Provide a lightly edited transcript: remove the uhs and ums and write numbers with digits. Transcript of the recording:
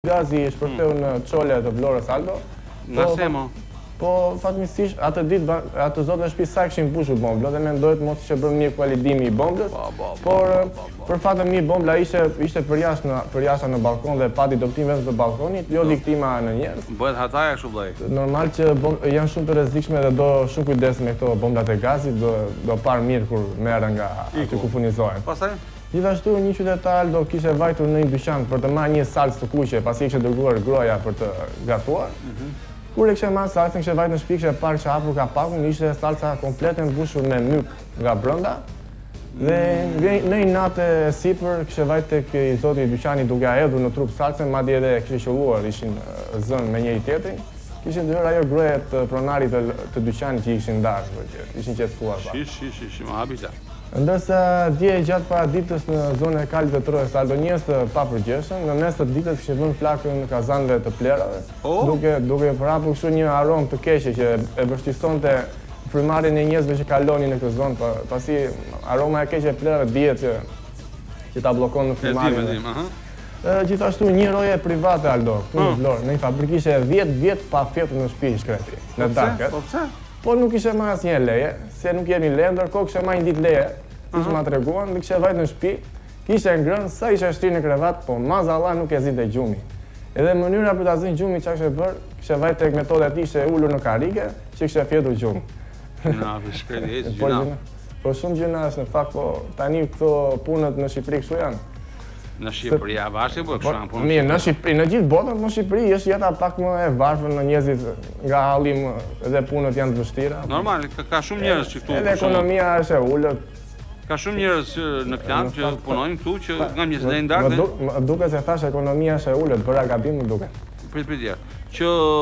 Gazi shpërtheu në çole të Vlorës Aldo. Nga se mo? Po, fatmirësisht, atë ditë, atë zotë në shtëpi sa kishin mbushur bombla dhe mendojët mos që bërë mirë validimi i bomblës, por për fatën mirë bombla ishte përjashta në balkon dhe pati doptim vetëm të balkonit, jo diktima në njerëz. Bëhet hataja kështu vllai. Normal që janë shumë të rrezikshme dhe do shumë kujdes me këto bomblat e gazit, do parë mirë kur merren nga aty ku furnizohen. Pastaj? Gjithashtu një qytetar do kishte vajtur në një dyqan për të marrë një salcë të kuqe, pasi kishte dërguar groja për të gatuar. Kur e kishte marrë salcën, kishte vajtur në shtëpi, kishte parë që hapur kapakun, ishte salca komplete mbushur me myk nga brenda. Dhe në një natë e sipër kishte vajtur tek i zoti i dyqanit duke hedhur në trup salcën, madje edhe kishte qelluar, ishin zënë me njëri tjetrin. Kishin ndërruar ajo grojet pronarit të dyqanit që ishin ndarë, ishin qetësuar pa. Më habita. Ndërsa dje gjatë para ditës në zonën e kalit të Trojës, Aldo njerëz të papërgjeshëm, në mes të ditës kishin vënë flakën në kazanëve të plerave, duke prapur kështu një aromë të keqe që e vështirësonte frymarrjen e njerëzve që kalonin në këtë zonë, pasi aroma e keqe e plerave dihet që ta bllokon në frymarrjen. Gjithashtu një roje private, Aldo, këtu në Vlorë, në një fabrikë ishte 10 vjet pa fjetur në shtëpi shkreti, në darkë. Po pse? Po nuk ishe marrë asnjë leje, se nuk jemi leje, ndërkohë kishe marrë një ditë leje, siç ma treguan, dhe kishe vajt në shtëpi, kishe ngrënë, sa ishe shtirë në krevat, po mazallah nuk e zinte gjumi. Edhe mënyra për ta zënë gjumi çka kishe bërë, kishe vajt tek metoda e tij ishte ulur në karrige, që kishe fjetur gjumi. Na shkreti ecë gjuna. Po shumë gjuna është në fakt, po tani këto punët në Shqipëri kështu janë. Në Shqipëri, a bashkë po kështu janë punë? Mirë, në Shqipëri, në gjithë botën, në Shqipëri është jeta pak më e varfër në njerëzit nga halli dhe punët janë të vështira. Normal, ka shumë njerëz që këtu. Edhe ekonomia është e ulët. Ka shumë njerëz në këtë që punojnë këtu që nga mjesdhe ndarë. Më duket se thash ekonomia është e ulët, bëra gabim më duket. Prit, që